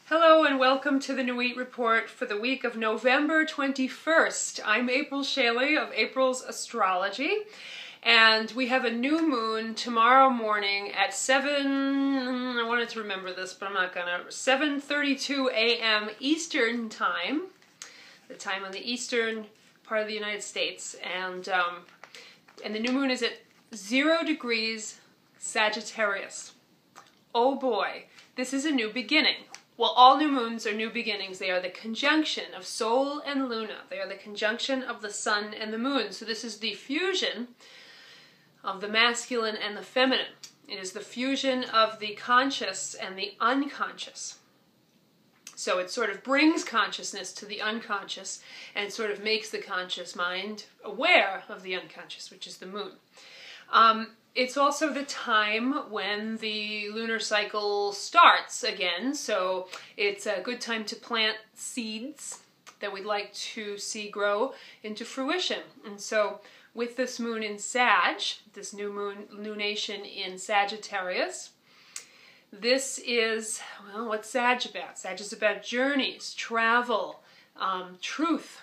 Hello and welcome to the Nuit report for the week of November 21st. I'm April Shaley of April's Astrology, and we have a new moon tomorrow morning at 7, I wanted to remember this, but I'm not gonna, 7:32 a.m. Eastern Time, the time on the eastern part of the United States, and the new moon is at 0 degrees Sagittarius. Oh boy, this is a new beginning. Well, all new moons are new beginnings. They are the conjunction of Sol and Luna. They are the conjunction of the sun and the moon. So this is the fusion of the masculine and the feminine. It is the fusion of the conscious and the unconscious. So it sort of brings consciousness to the unconscious and sort of makes the conscious mind aware of the unconscious, which is the moon. It's also the time when the lunar cycle starts again, so it's a good time to plant seeds that we'd like to see grow into fruition. And so with this moon in Sag, this new moon lunation in Sagittarius, this is, well, what's Sag about? Sag is about journeys, travel, truth.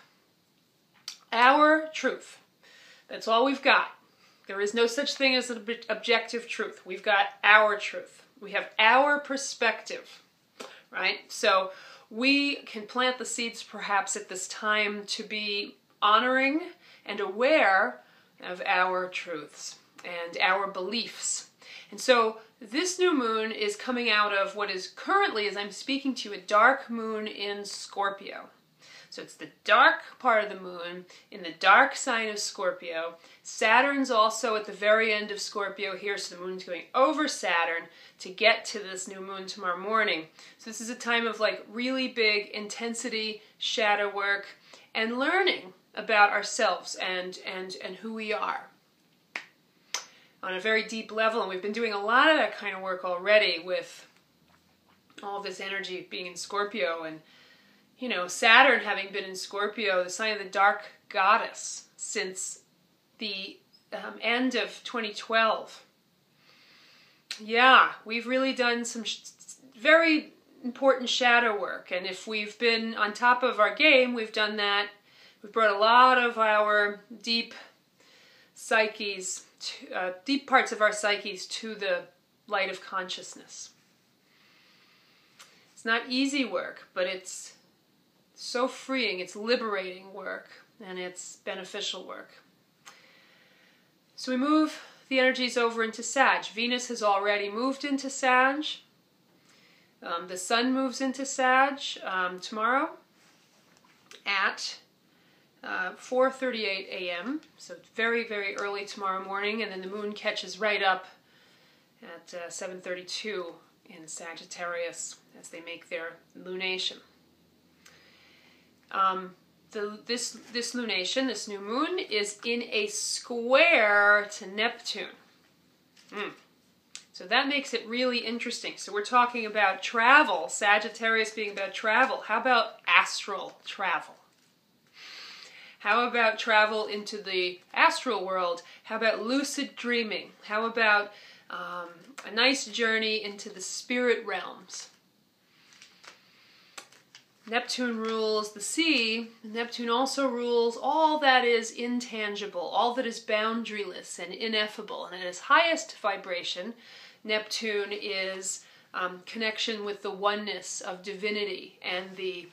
Our truth. That's all we've got. There is no such thing as an objective truth. We've got our truth. We have our perspective, right? So we can plant the seeds perhaps at this time to be honoring and aware of our truths and our beliefs. And so this new moon is coming out of what is currently, as I'm speaking to you, a dark moon in Scorpio. So it's the dark part of the moon in the dark sign of Scorpio. Saturn's also at the very end of Scorpio here, so the moon's going over Saturn to get to this new moon tomorrow morning. So this is a time of like really big intensity, shadow work, and learning about ourselves and who we are on a very deep level. And we've been doing a lot of that kind of work already with all of this energy being in Scorpio, and you know, Saturn having been in Scorpio, the sign of the dark goddess, since the end of 2012. Yeah, we've really done some very important shadow work, and if we've been on top of our game, we've done that. We've brought a lot of our deep psyches, deep parts of our psyches to the light of consciousness. It's not easy work, but it's so freeing, it's liberating work, and it's beneficial work. So we move the energies over into Sag. Venus has already moved into Sag. The sun moves into Sag tomorrow at 4:38 a.m. So very, very early tomorrow morning, and then the moon catches right up at 7:32 in Sagittarius as they make their lunation. This lunation, this new moon, is in a square to Neptune. So that makes it really interesting. So we're talking about travel, Sagittarius being about travel. How about astral travel? How about travel into the astral world? How about lucid dreaming? How about a nice journey into the spirit realms? Neptune rules the sea. Neptune also rules all that is intangible, all that is boundaryless and ineffable. And at its highest vibration, Neptune is connection with the oneness of divinity and the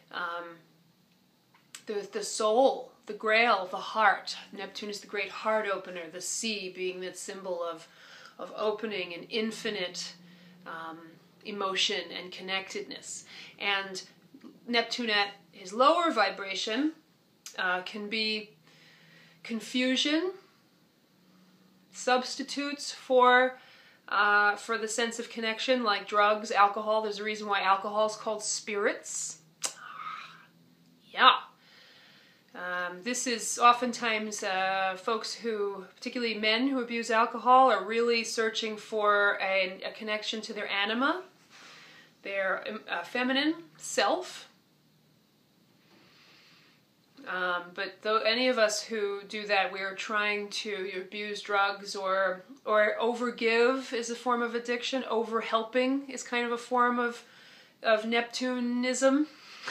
soul, the grail, the heart. Neptune is the great heart opener, the sea being that symbol of opening and infinite emotion and connectedness. And Neptune at his lower vibration can be confusion, substitutes for the sense of connection, like drugs, alcohol. There's a reason why alcohol is called spirits. Yeah. This is oftentimes folks who, particularly men who abuse alcohol, are really searching for a connection to their anima, their feminine self. But though any of us who do that, we are trying to abuse drugs or overgive is a form of addiction. Overhelping is kind of a form of of Neptunism.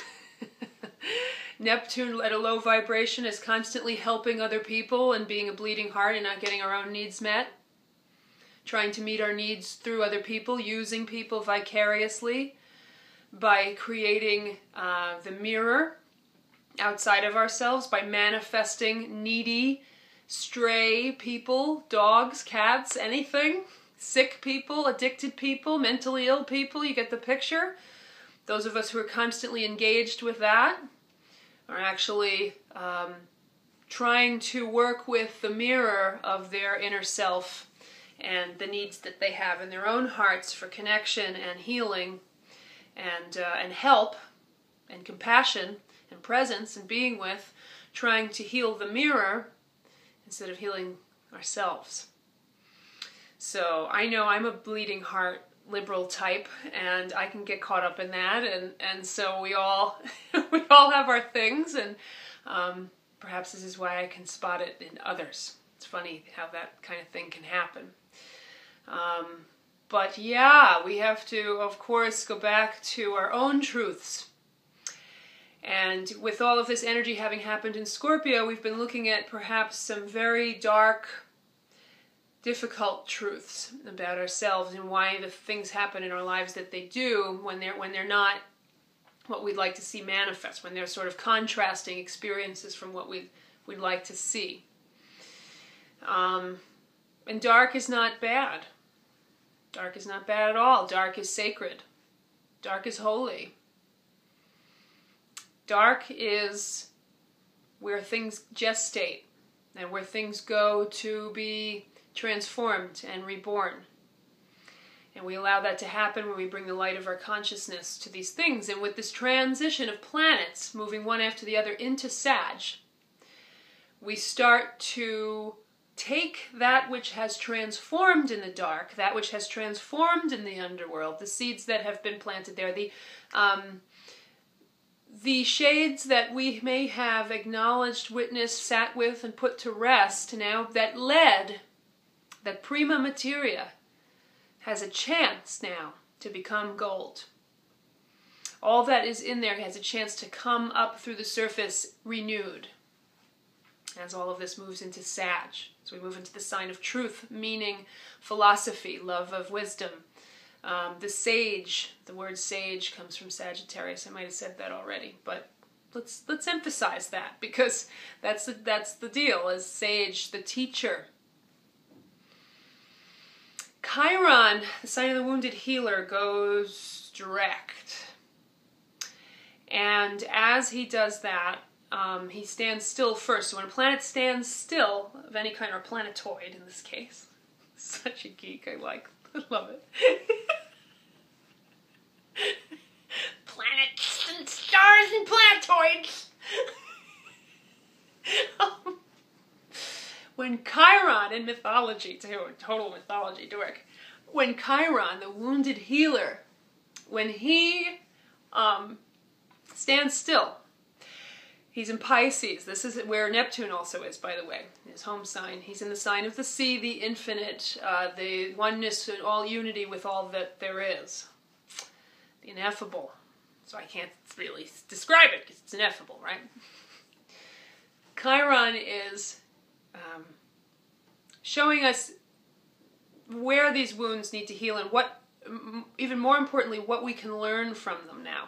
Neptune at a low vibration is constantly helping other people and being a bleeding heart and not getting our own needs met. Trying to meet our needs through other people, using people vicariously by creating the mirror outside of ourselves, by manifesting needy, stray people, dogs, cats, anything, sick people, addicted people, mentally ill people, you get the picture. Those of us who are constantly engaged with that are actually trying to work with the mirror of their inner self and the needs that they have in their own hearts for connection and healing and help and compassion and presence and being with, trying to heal the mirror instead of healing ourselves. So I know I'm a bleeding heart liberal type, and I can get caught up in that, and so we all we all have our things, and perhaps this is why I can spot it in others. It's funny how that kind of thing can happen. But yeah, we have to, of course, go back to our own truths. And with all of this energy having happened in Scorpio, we've been looking at perhaps some very dark, difficult truths about ourselves and why the things happen in our lives that they do when they're not what we'd like to see manifest, when they're sort of contrasting experiences from what we'd like to see. And dark is not bad. Dark is not bad at all. Dark is sacred. Dark is holy. Dark is where things gestate and where things go to be transformed and reborn. And we allow that to happen when we bring the light of our consciousness to these things. And with this transition of planets moving one after the other into Sag, we start to take that which has transformed in the dark, that which has transformed in the underworld, the seeds that have been planted there, the shades that we may have acknowledged, witnessed, sat with, and put to rest now, that lead, that prima materia, has a chance now to become gold. All that is in there has a chance to come up through the surface renewed as all of this moves into Sag. So we move into the sign of truth, meaning philosophy, love of wisdom. The sage, the word sage comes from Sagittarius. I might have said that already, but let's emphasize that, because that's the deal, is sage, the teacher. Chiron, the sign of the wounded healer, goes direct. And as he does that, he stands still first. So when a planet stands still, of any kind, or planetoid in this case, such a geek, I love it. Planets and stars and planetoids. When Chiron, in mythology too, total mythology dork, when Chiron, the wounded healer, when he stands still, he's in Pisces. This is where Neptune also is, by the way, his home sign. He's in the sign of the sea, the infinite, the oneness and all unity with all that there is. The ineffable. So I can't really describe it because it's ineffable, right? Chiron is showing us where these wounds need to heal and what, even more importantly, what we can learn from them now.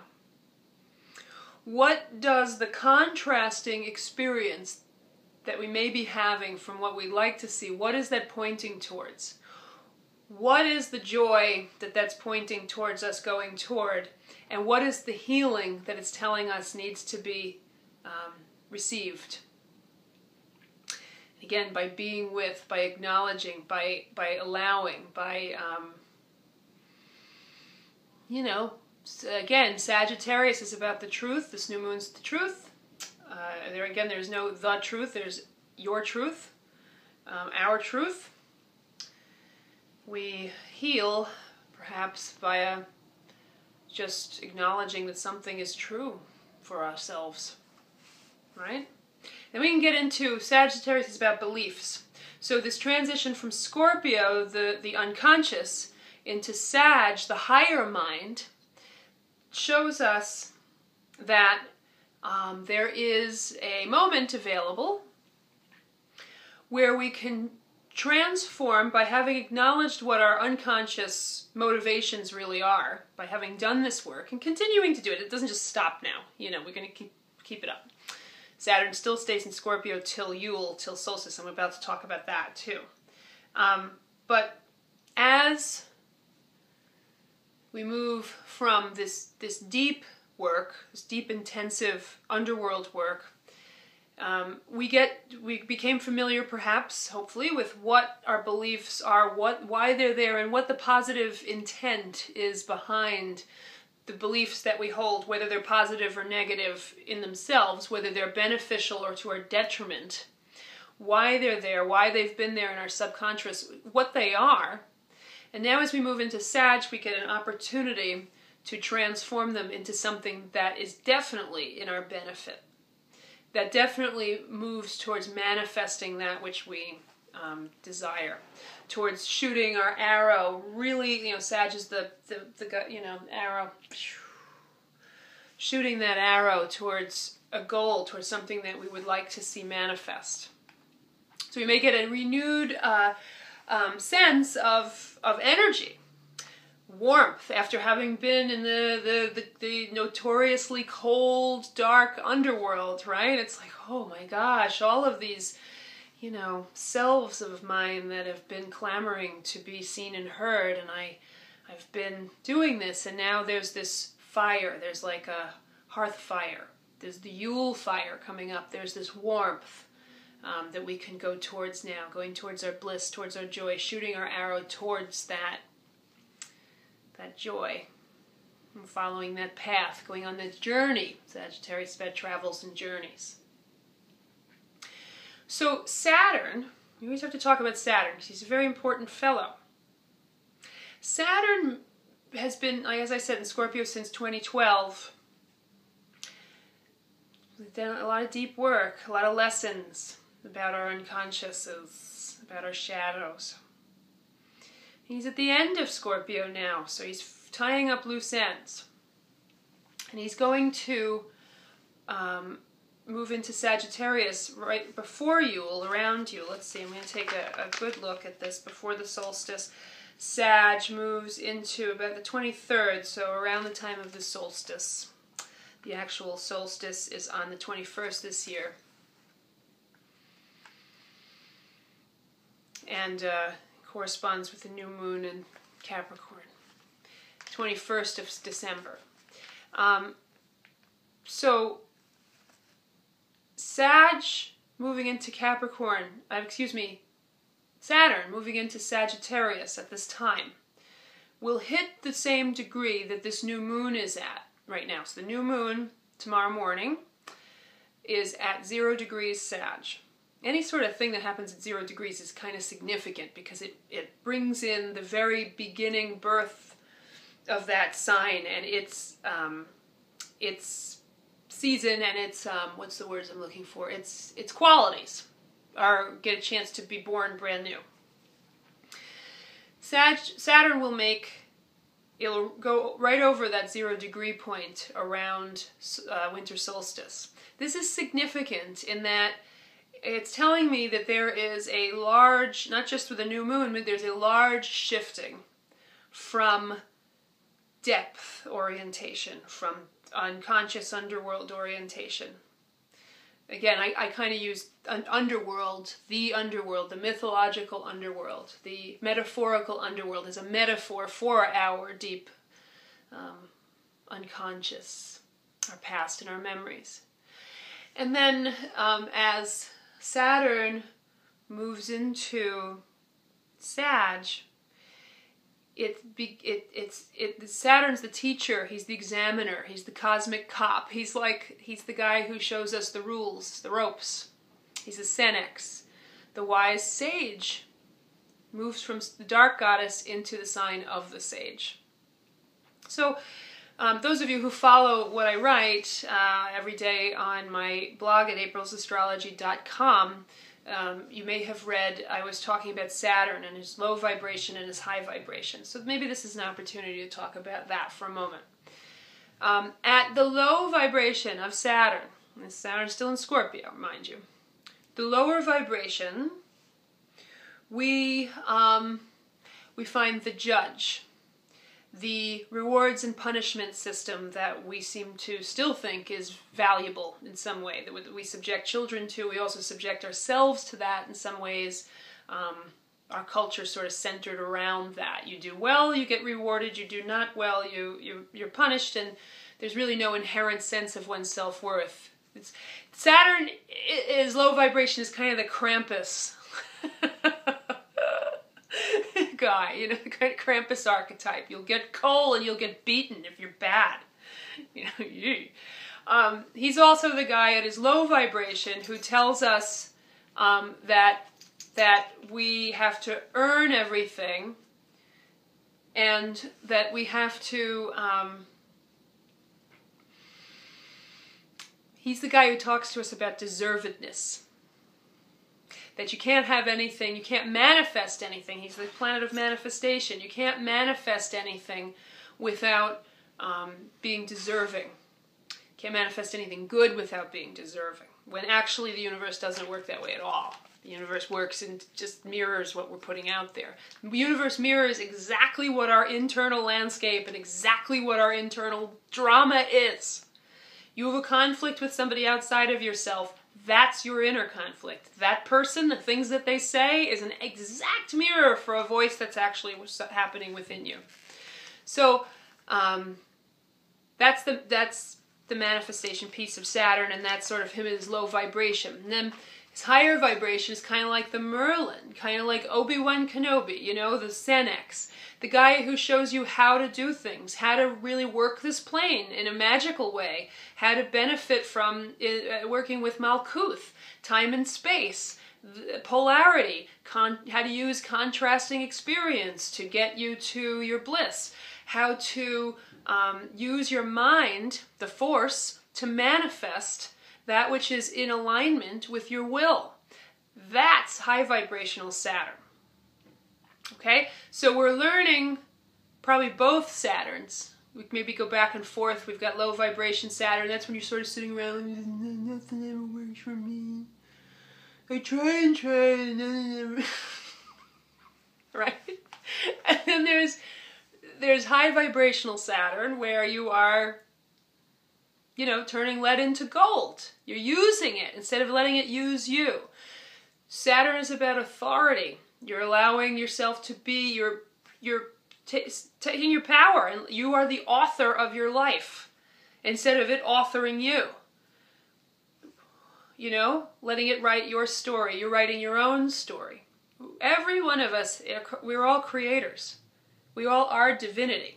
What does the contrasting experience that we may be having from what we'd like to see, what is that pointing towards? What is the joy that that's pointing towards us going toward? And what is the healing that it's telling us needs to be received? Again, by being with, by acknowledging, by allowing, by, again, Sagittarius is about the truth. This new moon's the truth. There's no the truth. There's your truth, our truth. We heal, perhaps, via just acknowledging that something is true for ourselves, right? Then we can get into Sagittarius is about beliefs. So this transition from Scorpio, the unconscious, into Sag, the higher mind, shows us that there is a moment available where we can transform by having acknowledged what our unconscious motivations really are, by having done this work and continuing to do it. It doesn't just stop now. You know, we're going to keep it up. Saturn still stays in Scorpio till Yule, till solstice. I'm about to talk about that too. But as we move from this deep work, this deep, intensive underworld work, we became familiar, perhaps, hopefully, with what our beliefs are, why they're there, and what the positive intent is behind the beliefs that we hold, whether they're positive or negative in themselves, whether they're beneficial or to our detriment, why they're there, why they've been there in our subconscious, what they are. And now as we move into Sag, we get an opportunity to transform them into something that is definitely in our benefit, that definitely moves towards manifesting that which we desire, towards shooting our arrow. Really, you know, Sag is the arrow. Shooting that arrow towards a goal, towards something that we would like to see manifest. So we may get a renewed sense of energy, warmth, after having been in the notoriously cold, dark underworld, right? It's like, oh my gosh, all of these, you know, selves of mine that have been clamoring to be seen and heard, and I've been doing this, and now there's this fire, there's like a hearth fire, there's the Yule fire coming up, there's this warmth that we can go towards now, going towards our bliss, towards our joy, shooting our arrow towards that joy, and following that path, going on that journey. Sagittarius about travels and journeys. So Saturn, we always have to talk about Saturn because he's a very important fellow. Saturn has been, as I said, in Scorpio since 2012. We've done a lot of deep work, a lot of lessons about our unconsciouses, about our shadows. He's at the end of Scorpio now, so he's tying up loose ends. And he's going to move into Sagittarius right before Yule, around Yule. Let's see, I'm going to take a good look at this before the solstice. Sag moves into about the 23rd, so around the time of the solstice. The actual solstice is on the 21st this year. And corresponds with the new moon in Capricorn, 21st of December. So Sag moving into Capricorn, Saturn moving into Sagittarius at this time will hit the same degree that this new moon is at right now. So the new moon tomorrow morning is at 0 degrees Sag. Any sort of thing that happens at 0 degrees is kind of significant because it brings in the very beginning birth of that sign and its season and its what's the words I'm looking for? Its qualities get a chance to be born brand new. Saturn will it'll go right over that 0 degree point around winter solstice. This is significant in that it's telling me that there is a large, not just with the new moon, but there's a large shifting from depth orientation, from unconscious underworld orientation. Again, I kind of use an underworld, the mythological underworld, the metaphorical underworld as a metaphor for our deep unconscious, our past and our memories. And then as Saturn moves into Sag, Saturn's the teacher, he's the examiner, he's the cosmic cop, he's the guy who shows us the rules, the ropes. He's the Senex. The wise sage moves from the dark goddess into the sign of the sage. So those of you who follow what I write every day on my blog at aprilsastrology.com, you may have read I was talking about Saturn and his low vibration and his high vibration. So maybe this is an opportunity to talk about that for a moment. At the low vibration of Saturn, and Saturn's still in Scorpio, mind you, the lower vibration, we find the judge, the rewards and punishment system that we seem to still think is valuable in some way, that we subject children to. We also subject ourselves to that in some ways. Our culture sort of centered around that. You do well, you get rewarded. You do not well, you're punished, and there's really no inherent sense of one's self-worth. Saturn is low vibration, is kind of the Krampus guy, you know, the kind of Krampus archetype. You'll get coal and you'll get beaten if you're bad. You know, he's also the guy at his low vibration who tells us that we have to earn everything, and that we have to, he's the guy who talks to us about deservedness. That you can't have anything, you can't manifest anything. He's the planet of manifestation. You can't manifest anything without being deserving. You can't manifest anything good without being deserving. When actually the universe doesn't work that way at all. The universe works and just mirrors what we're putting out there. The universe mirrors exactly what our internal landscape and exactly what our internal drama is. You have a conflict with somebody outside of yourself. That's your inner conflict. That person, the things that they say, is an exact mirror for a voice that's actually what's happening within you. So that's the manifestation piece of Saturn, and that's sort of him at his low vibration. And then his higher vibration is kind of like the Merlin, kind of like Obi-Wan Kenobi, you know, the Senex, the guy who shows you how to do things, how to really work this plane in a magical way, how to benefit from working with Malkuth, time and space, polarity, how to use contrasting experience to get you to your bliss, how to use your mind, the force, to manifest that which is in alignment with your will. That's high vibrational Saturn. Okay, so we're learning probably both Saturns. We can maybe go back and forth. We've got low vibration Saturn. That's when you're sort of sitting around and nothing ever works for me. I try and nothing ever. Right? And then there's high vibrational Saturn, where you are, you know, turning lead into gold. You're using it instead of letting it use you. Saturn is about authority. You're allowing yourself to be, you're taking your power, and you are the author of your life instead of it authoring you. You know, letting it write your story. You're writing your own story. Every one of us, we're all creators. We all are divinity.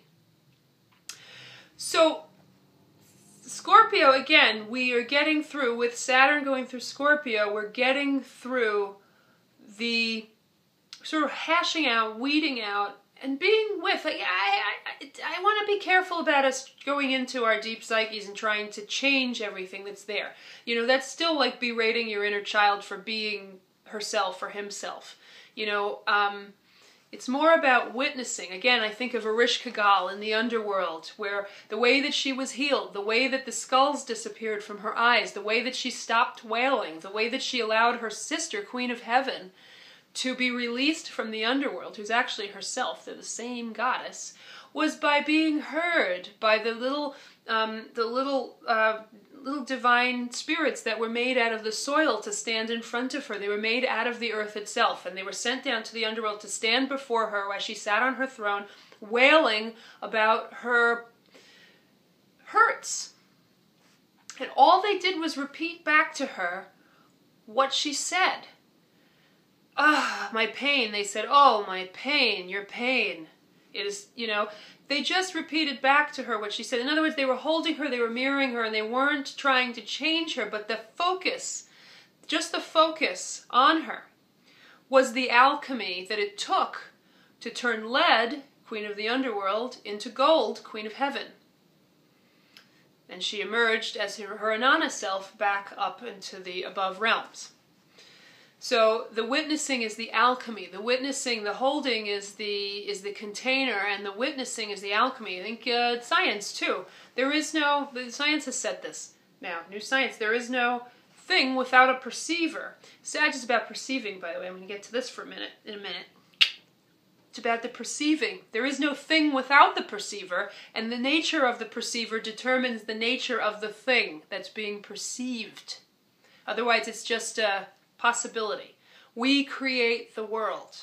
So, Scorpio, again, we are getting through, with Saturn going through Scorpio, we're getting through the sort of hashing out, weeding out, and being with. Like, I want to be careful about us going into our deep psyches and trying to change everything that's there. You know, that's still like berating your inner child for being herself or himself. You know, it's more about witnessing. Again, I think of Arish Kagal in the Underworld, where the way that she was healed, the way that the skulls disappeared from her eyes, the way that she stopped wailing, the way that she allowed her sister, Queen of Heaven, to be released from the Underworld, who's actually herself, they're the same goddess, was by being heard by the little divine spirits that were made out of the soil to stand in front of her. They were made out of the earth itself, and they were sent down to the Underworld to stand before her while she sat on her throne, wailing about her hurts. And all they did was repeat back to her what she said. Ah, my pain. They said, oh, my pain, your pain. It is, you know, they just repeated back to her what she said. In other words, they were holding her, they were mirroring her, and they weren't trying to change her, but the focus, just the focus on her, was the alchemy that it took to turn lead, Queen of the Underworld, into gold, Queen of Heaven. And she emerged as her Anana self back up into the above realms. So the witnessing is the alchemy. The witnessing, the holding is the container, and the witnessing is the alchemy. I think science too. Science has said this now. New science. There is no thing without a perceiver. Sag is about perceiving, by the way. I'm going to get to this in a minute. It's about the perceiving. There is no thing without the perceiver, and the nature of the perceiver determines the nature of the thing that's being perceived. Otherwise, it's just a possibility. We create the world.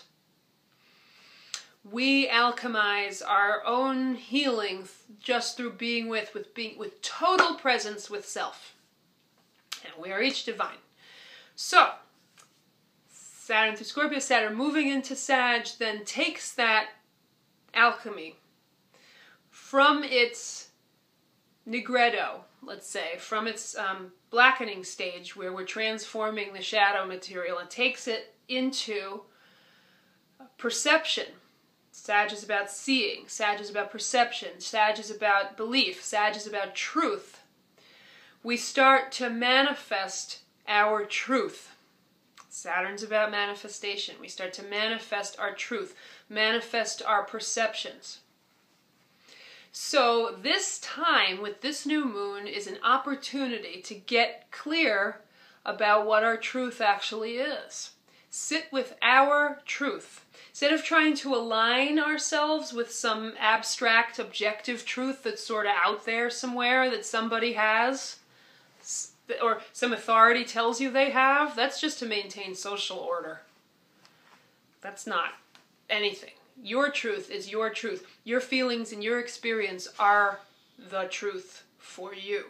We alchemize our own healing just through being with total presence with self. And we are each divine. So, Saturn through Scorpio, Saturn moving into Sag, then takes that alchemy from its nigredo, let's say, from its blackening stage where we're transforming the shadow material, and takes it into perception. Sag is about seeing, Sag is about perception, Sag is about belief, Sag is about truth. We start to manifest our truth. Saturn's about manifestation. We start to manifest our truth, manifest our perceptions. So this time with this new moon is an opportunity to get clear about what our truth actually is. Sit with our truth. Instead of trying to align ourselves with some abstract, objective truth that's sort of out there somewhere that somebody has, or some authority tells you they have, that's just to maintain social order. That's not anything. Your truth is your truth. Your feelings and your experience are the truth for you.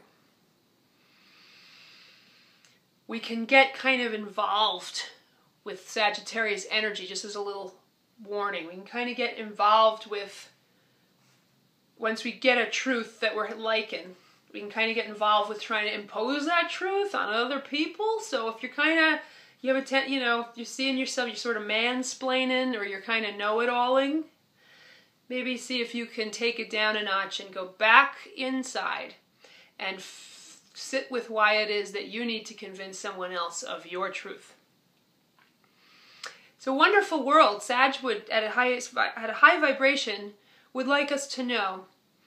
We can get kind of involved with Sagittarius energy, just as a little warning. We can kind of get involved with, once we get a truth that we're liking, we can kind of get involved with trying to impose that truth on other people. So if you're kind of, you have you're seeing yourself, you're sort of mansplaining, or you're kind of know-it-alling, maybe see if you can take it down a notch and go back inside and sit with why it is that you need to convince someone else of your truth. It's a wonderful world. Sag would, at a high vibration, would like us to know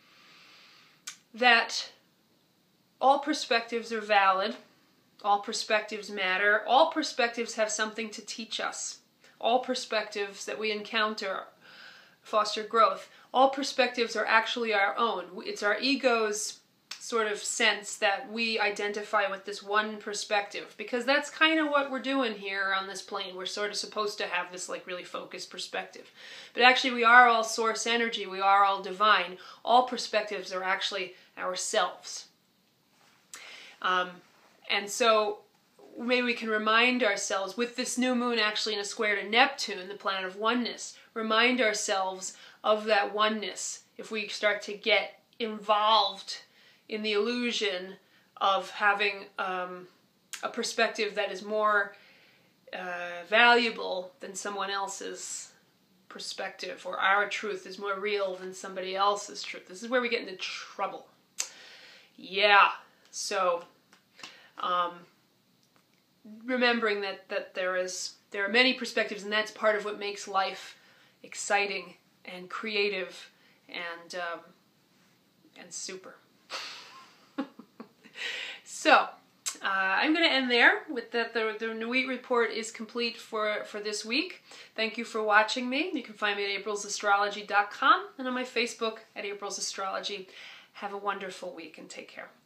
that all perspectives are valid, all perspectives matter, all perspectives have something to teach us. All perspectives that we encounter foster growth. All perspectives are actually our own. It's our ego's sort of sense that we identify with this one perspective, because that's kind of what we're doing here on this plane. We're sort of supposed to have this like really focused perspective. But actually we are all source energy, we are all divine. All perspectives are actually ourselves. And so maybe we can remind ourselves, with this new moon actually in a square to Neptune, the planet of oneness, remind ourselves of that oneness if we start to get involved in the illusion of having a perspective that is more valuable than someone else's perspective, or our truth is more real than somebody else's truth. This is where we get into trouble. Yeah, so remembering that there are many perspectives, and that's part of what makes life exciting and creative and super. So I'm going to end there with that. The Nuit report is complete for this week. Thank you for watching me. You can find me at aprilsastrology.com and on my Facebook at April's Astrology. Have a wonderful week and take care.